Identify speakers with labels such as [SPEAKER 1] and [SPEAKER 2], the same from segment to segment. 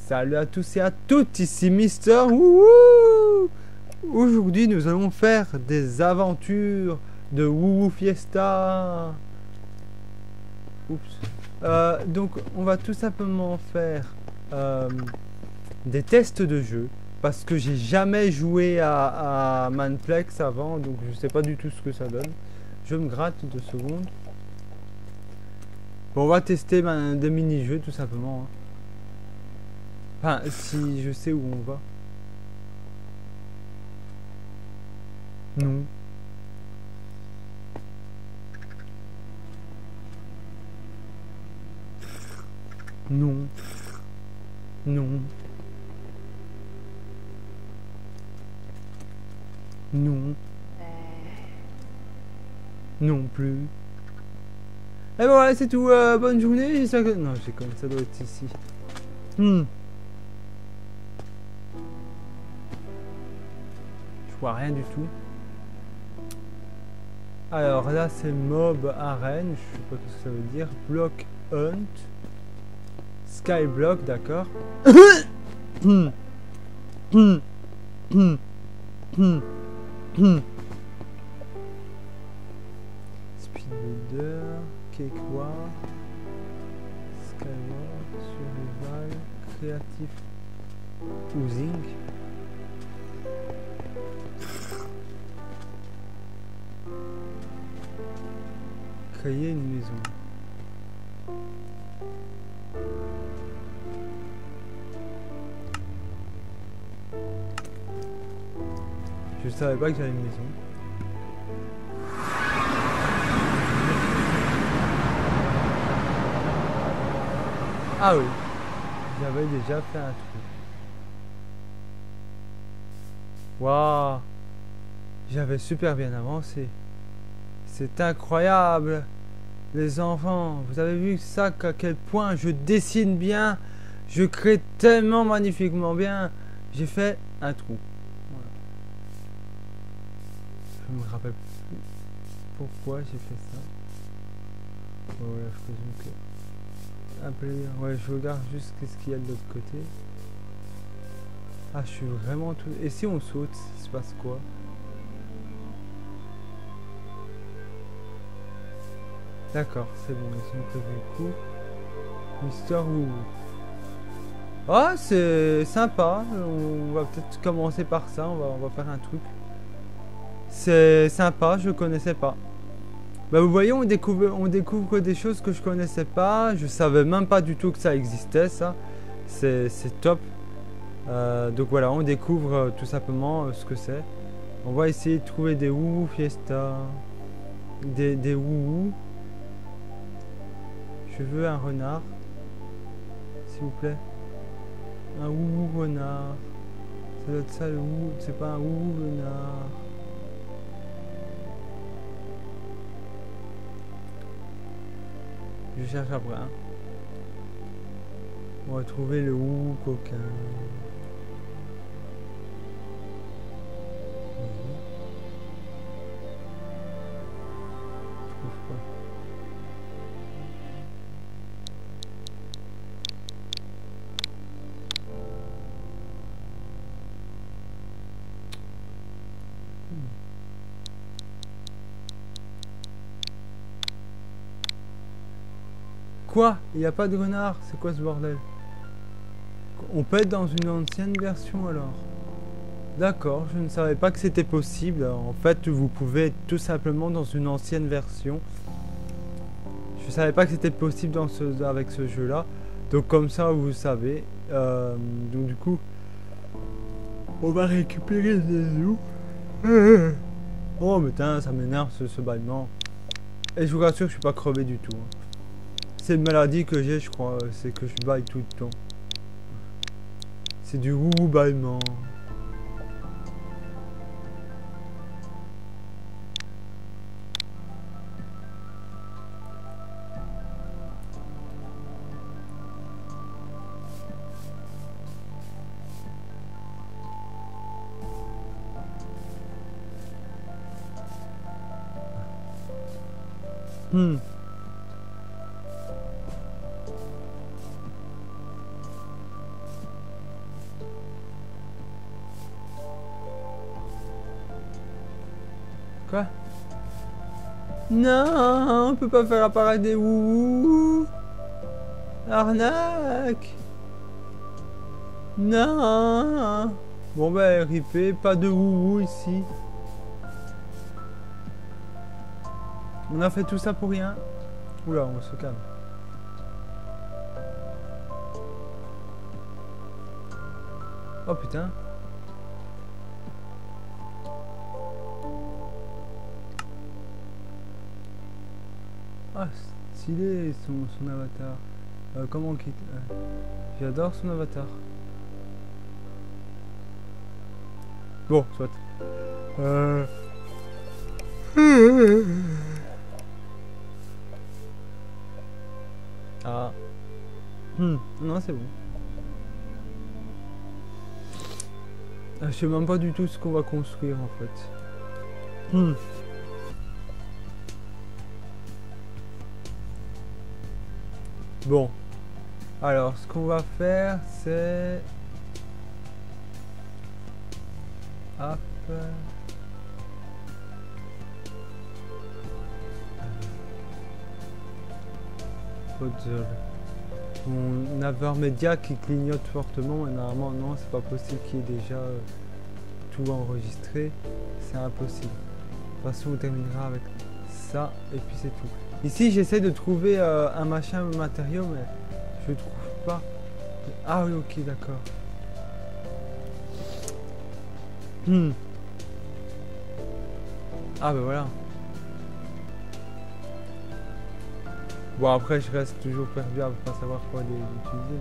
[SPEAKER 1] Salut à tous et à toutes, ici Mister Wouhou. Aujourd'hui nous allons faire des aventures de Wouhou Fiesta. Oups. Donc on va tout simplement faire des tests de jeu. Parce que j'ai jamais joué à Manplex avant, donc je sais pas du tout ce que ça donne. Je me gratte 2 secondes. Bon, on va tester des mini-jeux tout simplement. Enfin, si je sais où on va. Non. Non. Non. Non. Non plus. Et bon, voilà, c'est tout. Bonne journée. J'espère que... Non, j'ai comme ça doit être ici. Je vois rien du tout. Alors là, c'est Mob Arène. Je sais pas ce que ça veut dire. Block Hunt. Skyblock, d'accord. Speedbuilder, Cakewalk, Skywalk, Survival, Creative Oozing. Créer une maison. Je savais pas que j'avais une maison. Ah oui, j'avais déjà fait un truc. Waouh, j'avais super bien avancé. C'est incroyable. Les enfants, vous avez vu ça, à quel point je dessine bien. Je crée tellement magnifiquement bien. J'ai fait un trou. Voilà. Je me rappelle plus pourquoi j'ai fait ça. Voilà, je présume que... Un player. Ouais, je regarde juste qu'est-ce qu'il y a de l'autre côté. Ah, je suis vraiment tout... Et si on saute, il se passe quoi? D'accord, c'est bon, ils ont prévu le coup. Mister Woo. Ah, c'est sympa. On va peut-être commencer par ça. On va faire un truc. C'est sympa, je connaissais pas. Bah vous voyez, on découvre des choses que je connaissais pas. Je savais même pas du tout que ça existait, ça. C'est top. Donc voilà, on découvre tout simplement ce que c'est. On va essayer de trouver des Wouhou Fiesta. Des Wouhou. Je veux un renard. S'il vous plaît. Un Wouhou renard. Ça doit être ça le Wouhou. C'est pas un Wouhou renard. Je cherche après. On va trouver le Wouhou coquin. Je trouve pas. Quoi? Il n'y a pas de renard? C'est quoi ce bordel? On peut être dans une ancienne version alors? D'accord, je ne savais pas que c'était possible. En fait, vous pouvez être tout simplement dans une ancienne version. Je savais pas que c'était possible avec ce jeu-là. Donc comme ça, vous savez. Donc du coup, on va récupérer des loups. Oh putain, ça m'énerve ce bâillement. Et je vous rassure, je suis pas crevé du tout. C'est une maladie que j'ai, je crois. C'est que je baille tout le temps. C'est du wouhou bâillement. Non, on peut pas faire apparaître des wouhou. Arnaque. Non. Bon bah RIP, pas de wouhou ici. On a fait tout ça pour rien. Oula, on se calme. Oh putain. Ah, stylé son avatar. Comment on quitte j'adore son avatar. Bon, soit. Ah. Non, c'est bon. Je sais même pas du tout ce qu'on va construire en fait. Bon. Alors, ce qu'on va faire, c'est... Hop. Puzzle. Mon naveur média qui clignote fortement, et normalement, non, c'est pas possible qu'il y ait déjà tout enregistré. C'est impossible. De toute façon, on terminera avec ça, et puis c'est tout. Ici, j'essaie de trouver un machin matériau, mais je trouve pas. Ah oui, ok, d'accord. Ah ben voilà. Bon, après, je reste toujours perdu à pas savoir quoi utiliser.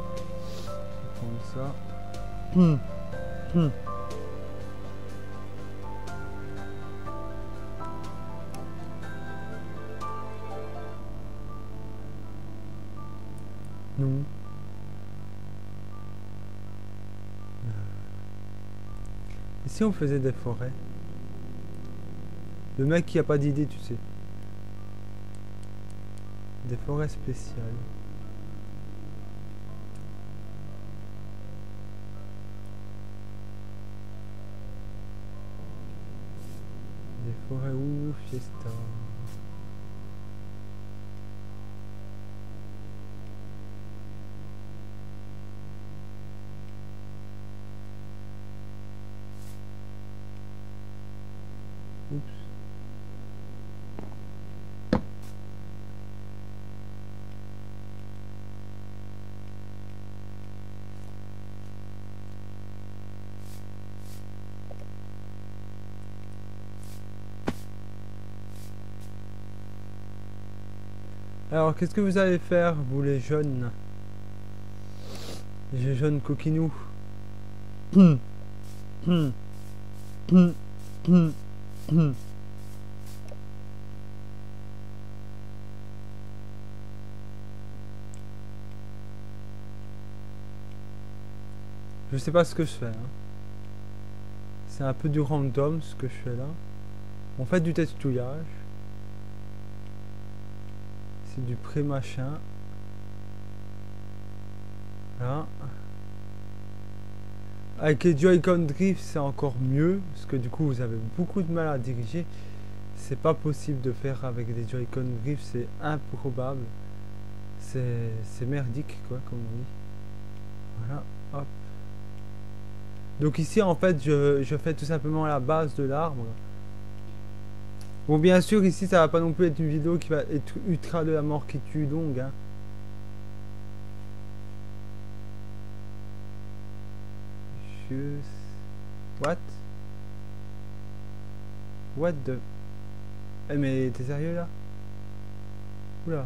[SPEAKER 1] Je vais prendre ça. Non. Et si on faisait des forêts? Le mec qui a pas d'idée, tu sais. Des forêts spéciales. Des forêts ou fiesta. Oups. Alors, qu'est-ce que vous allez faire, vous les jeunes? Les jeunes coquinous. Je sais pas ce que je fais. Hein. C'est un peu du random ce que je fais là. On fait du testouillage. C'est du pré-machin. Là. Avec les Joy-Con Drift, c'est encore mieux. Parce que du coup, vous avez beaucoup de mal à diriger. C'est pas possible de faire avec des Joy-Con Drift. C'est improbable. C'est merdique, quoi, comme on dit. Voilà. Hop. Donc ici, en fait, je fais tout simplement la base de l'arbre. Bon, bien sûr, ici, ça va pas non plus être une vidéo qui va être ultra de la mort qui tue longue. Hein. What? What the... Eh, mais t'es sérieux, là? Oula.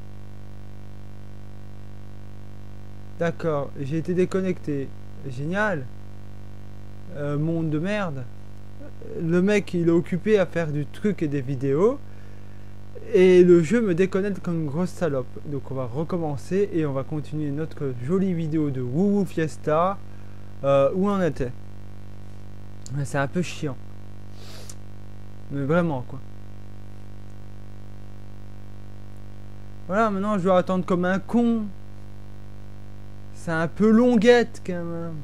[SPEAKER 1] D'accord, j'ai été déconnecté. Génial. Monde de merde. Le mec il est occupé à faire du truc et des vidéos et le jeu me déconnecte comme une grosse salope. Donc on va recommencer et on va continuer notre jolie vidéo de Wouhou Fiesta où on était. C'est un peu chiant, mais vraiment quoi. Voilà, maintenant je dois attendre comme un con. C'est un peu longuette quand même.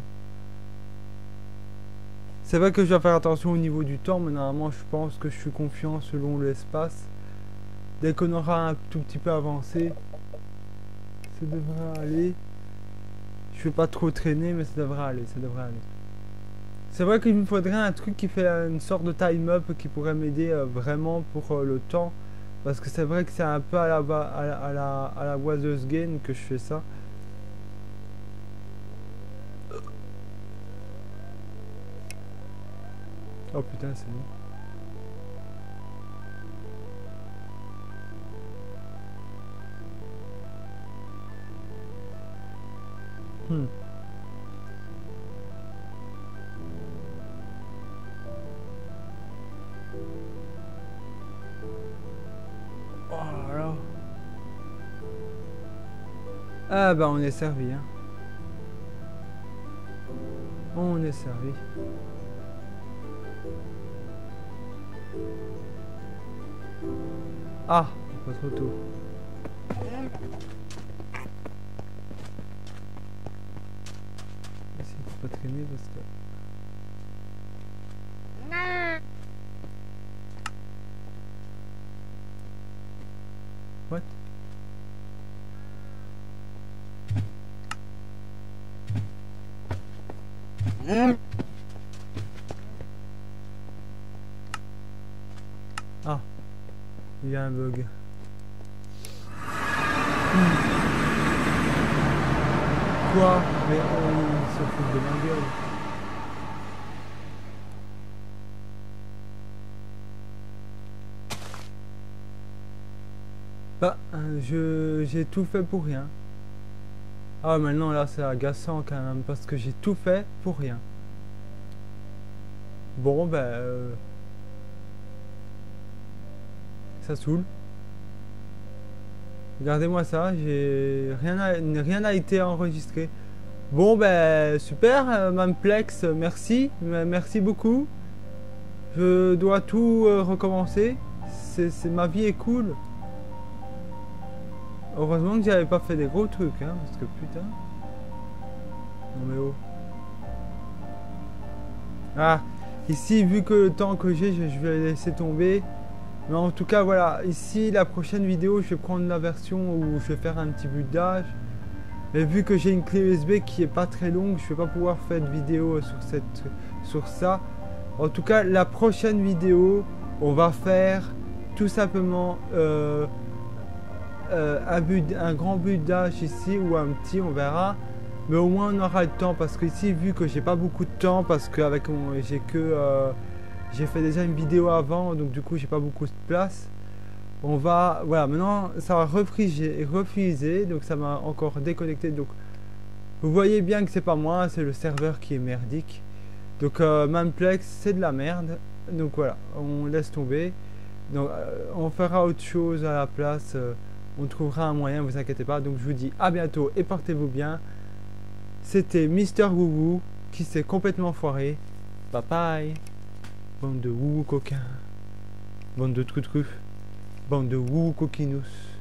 [SPEAKER 1] C'est vrai que je dois faire attention au niveau du temps, mais normalement je pense que je suis confiant selon l'espace. Dès qu'on aura un tout petit peu avancé, ça devrait aller. Je vais pas trop traîner, mais ça devrait aller, ça devrait aller. C'est vrai qu'il me faudrait un truc qui fait une sorte de time-up qui pourrait m'aider vraiment pour le temps. Parce que c'est vrai que c'est un peu à la Wazers Game que je fais ça. Oh putain, c'est bon. Oh là là. Ah bah on est servi, hein. On est servi. Ah, pas trop tôt. Essayer de pas traîner parce que... What? Ah, il y a un bug. Quoi? Mais il se fout de ma gueule. Bah, j'ai tout fait pour rien. Ah, maintenant là c'est agaçant quand même parce que j'ai tout fait pour rien. Bon, ben, ça saoule. Regardez-moi ça, rien n'a été enregistré. Bon, ben, super, Mamplex, merci, merci beaucoup. Je dois tout recommencer. Ma vie est cool. Heureusement que j'avais pas fait des gros trucs, hein, parce que putain. Non mais oh. Ah, ici, vu que le temps que j'ai, je vais laisser tomber. Mais en tout cas, voilà, ici, la prochaine vidéo, je vais prendre la version où je vais faire un petit buildage. Et vu que j'ai une clé USB qui est pas très longue, je vais pas pouvoir faire de vidéo sur ça. En tout cas, la prochaine vidéo, on va faire tout simplement un grand buildage ici ou un petit, on verra. Mais au moins on aura le temps parce que ici, vu que j'ai pas beaucoup de temps, parce que avec j'ai fait déjà une vidéo avant, donc du coup j'ai pas beaucoup de place. On va, voilà, maintenant ça va refuser, donc ça m'a encore déconnecté. Donc vous voyez bien que c'est pas moi, c'est le serveur qui est merdique. Donc Mamplex c'est de la merde. Donc voilà, on laisse tomber. Donc on fera autre chose à la place. On trouvera un moyen, vous inquiétez pas. Donc je vous dis à bientôt et portez-vous bien. C'était Mister Woowoo qui s'est complètement foiré. Bye bye. Bande de woowoo coquins. Bande de trucs. Bande de woowoo coquinous.